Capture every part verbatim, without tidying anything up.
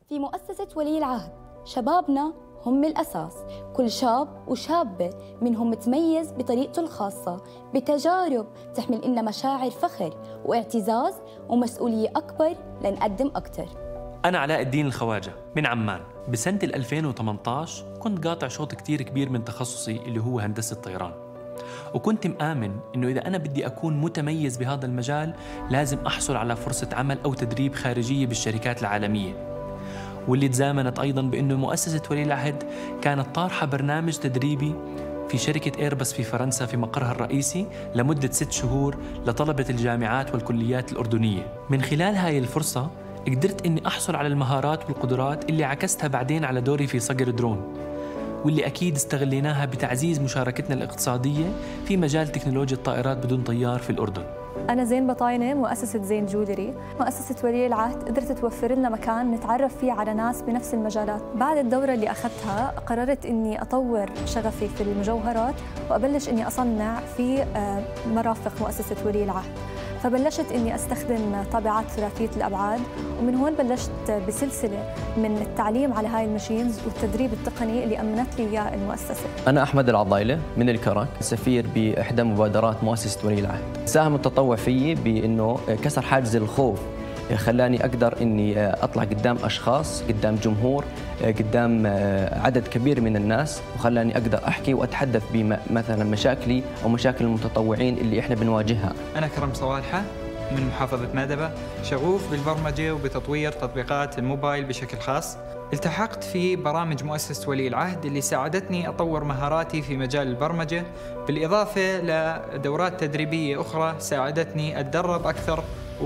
في مؤسسة ولي العهد شبابنا هم الأساس. كل شاب وشابة منهم متميز بطريقته الخاصة، بتجارب تحمل لنا مشاعر فخر واعتزاز ومسؤولية أكبر لنقدم أكتر. أنا علاء الدين الخواجة من عمان. بسنة ألفين وثمانية عشر كنت قاطع شوط كتير كبير من تخصصي اللي هو هندسة طيران، وكنت مآمن إنه إذا أنا بدي أكون متميز بهذا المجال لازم أحصل على فرصة عمل أو تدريب خارجية بالشركات العالمية، واللي تزامنت أيضاً بأنه مؤسسة ولي العهد كانت طارحة برنامج تدريبي في شركة إيرباص في فرنسا في مقرها الرئيسي لمدة ست شهور لطلبة الجامعات والكليات الأردنية. من خلال هاي الفرصة قدرت إني أحصل على المهارات والقدرات اللي عكستها بعدين على دوري في صقر درون، واللي أكيد استغليناها بتعزيز مشاركتنا الاقتصادية في مجال تكنولوجيا الطائرات بدون طيار في الأردن. أنا زين بطاينة، مؤسسة زين جولري. مؤسسة ولي العهد قدرت توفر لنا مكان نتعرف فيه على ناس بنفس المجالات. بعد الدورة اللي أخذتها قررت إني أطور شغفي في المجوهرات وأبلش إني أصنع في مرافق مؤسسة ولي العهد، فبلشت إني أستخدم طابعات ثلاثية الأبعاد، ومن هون بلشت بسلسلة من التعليم على هاي الماشينز والتدريب التقني اللي أمنت لي إياه المؤسسة. أنا أحمد العضايلة من الكرك، سفير بإحدى مبادرات مؤسسة ولي العهد. ساهم التطوع فيي بأنه كسر حاجز الخوف، خلاني أقدر إني أطلع قدام أشخاص، قدام جمهور، قدام عدد كبير من الناس، وخلاني أقدر أحكي وأتحدث بمثلا مشاكلي أو مشاكل المتطوعين اللي إحنا بنواجهها. أنا كرم صوالحة من محافظة مادبة، شغوف بالبرمجة وبتطوير تطبيقات الموبايل بشكل خاص. التحقت في برامج مؤسسة ولي العهد اللي ساعدتني أطور مهاراتي في مجال البرمجة، بالإضافة لدورات تدريبية أخرى ساعدتني أتدرب أكثر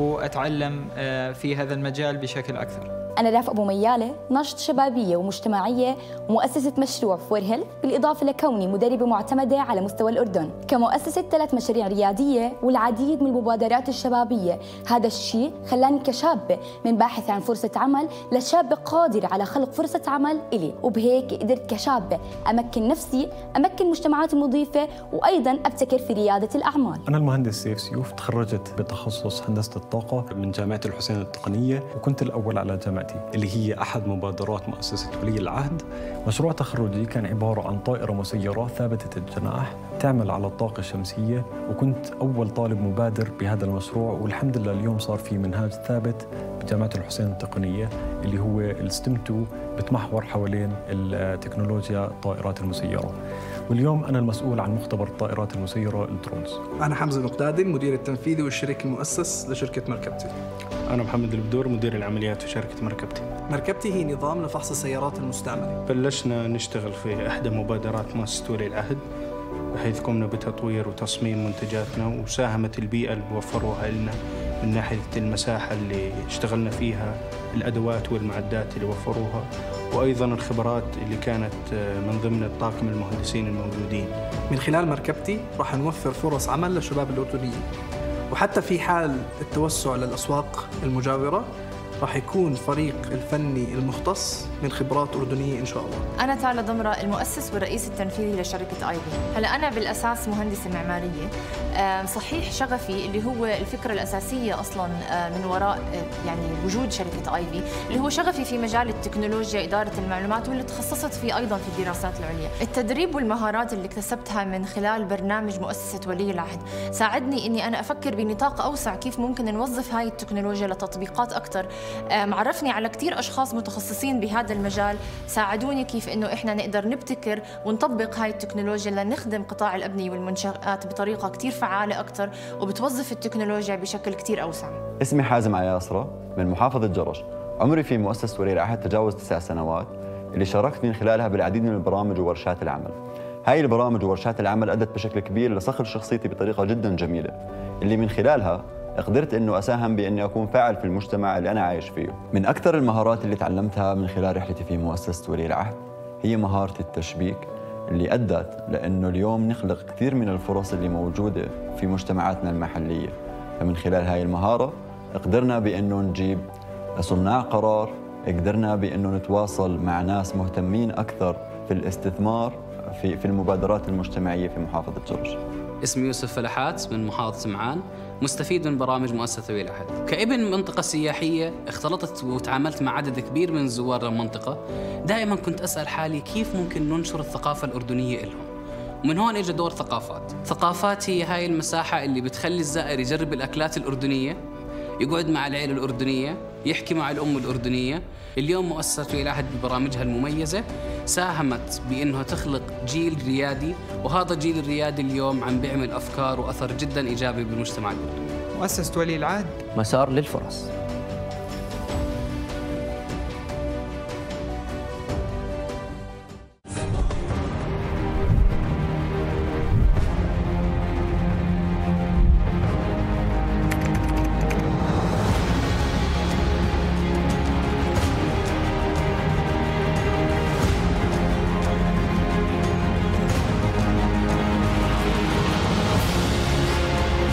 وأتعلم في هذا المجال بشكل أكثر. أنا رافق أبو ميالة، ناشط شبابية ومجتمعية ومؤسسة مشروع فور هيلث، بالإضافة لكوني مدربة معتمدة على مستوى الأردن، كمؤسسة ثلاث مشاريع ريادية والعديد من المبادرات الشبابية. هذا الشيء خلاني كشابة من باحث عن فرصة عمل لشابة قادرة على خلق فرصة عمل إلي، وبهيك قدرت كشابة أمكن نفسي، أمكن مجتمعات المضيفة، وأيضاً أبتكر في ريادة الأعمال. أنا المهندس سيف سيوف، تخرجت بتخصص هندسة الطاقة من جامعة الحسين التقنية، وكنت الأول على جامعتي اللي هي أحد مبادرات مؤسسة ولي العهد. مشروع تخرجي كان عبارة عن طائرة مسيرة ثابتة الجناح تعمل على الطاقة الشمسية، وكنت أول طالب مبادر بهذا المشروع، والحمد لله اليوم صار في منهاج ثابت بجامعة الحسين التقنية اللي هو الستيم تو، بتمحور حوالين التكنولوجيا الطائرات المسيرة، واليوم أنا المسؤول عن مختبر الطائرات المسيرة الدرونز. أنا حمزة المقدادي، المدير التنفيذي والشريك المؤسس لشركة مركبتي. أنا محمد البدور، مدير العمليات في شركة مركبتي. مركبتي هي نظام لفحص السيارات المستعملة. بلشنا نشتغل في إحدى مبادرات مؤسسة ولي العهد، بحيث قمنا بتطوير وتصميم منتجاتنا، وساهمت البيئة اللي وفروها لنا من ناحية المساحة اللي اشتغلنا فيها، الأدوات والمعدات اللي وفروها، وأيضاً الخبرات اللي كانت من ضمن الطاقم المهندسين الموجودين. من خلال مركبتي راح نوفر فرص عمل للشباب الأردنيين، وحتى في حال التوسع للأسواق المجاورة راح يكون فريق الفني المختص من خبرات أردنية إن شاء الله. أنا تالا ضمرة، المؤسس والرئيس التنفيذي لشركة آي بي. هلا أنا بالأساس مهندسة معمارية. صحيح شغفي اللي هو الفكرة الأساسية أصلاً من وراء يعني وجود شركة آي بي، اللي هو شغفي في مجال التكنولوجيا، إدارة المعلومات، واللي تخصصت فيه أيضاً في الدراسات العليا. التدريب والمهارات اللي اكتسبتها من خلال برنامج مؤسسة ولي العهد ساعدني إني أنا أفكر بنطاق أوسع كيف ممكن نوظف هاي التكنولوجيا لتطبيقات أكثر. معرفني على كثير أشخاص متخصصين بهذا المجال ساعدوني كيف إنه إحنا نقدر نبتكر ونطبق هاي التكنولوجيا لنخدم قطاع الأبنية والمنشآت بطريقة كثير فعالة أكثر، وبتوظف التكنولوجيا بشكل كثير أوسع. اسمي حازم عياسرة من محافظة جرش. عمري في مؤسسة ولي العهد تجاوز تسع سنوات، اللي شاركت من خلالها بالعديد من البرامج وورشات العمل. هاي البرامج وورشات العمل أدت بشكل كبير لصقل شخصيتي بطريقة جدا جميلة، اللي من خلالها قدرت أنه أساهم بأني أكون فاعل في المجتمع اللي أنا عايش فيه. من أكثر المهارات اللي تعلمتها من خلال رحلتي في مؤسسة ولي العهد هي مهارة التشبيك، اللي أدت لأنه اليوم نخلق كثير من الفرص اللي موجودة في مجتمعاتنا المحلية. فمن خلال هاي المهارة قدرنا بأنه نجيب صناع قرار، قدرنا بأنه نتواصل مع ناس مهتمين أكثر في الاستثمار في في المبادرات المجتمعية في محافظة جرش. اسمي يوسف فلحات من محافظة سمعان، مستفيد من برامج مؤسسة ولي العهد. كابن منطقة سياحية اختلطت وتعاملت مع عدد كبير من زوار المنطقة، دائما كنت أسأل حالي كيف ممكن ننشر الثقافة الأردنية لهم. ومن هون اجى دور ثقافات. ثقافات هي هاي المساحة اللي بتخلي الزائر يجرب الأكلات الأردنية، يقعد مع العيلة الأردنية، يحكي مع الأم الأردنية. اليوم مؤسسة ولي العهد ببرامجها المميزة ساهمت بأنها تخلق جيل ريادي، وهذا الجيل الريادي اليوم عم بيعمل أفكار وأثر جدا إيجابي بالمجتمع الأردني. مؤسسة ولي العهد مسار للفرص.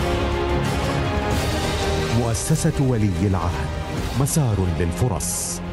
مؤسسة ولي العهد، مسار للفرص.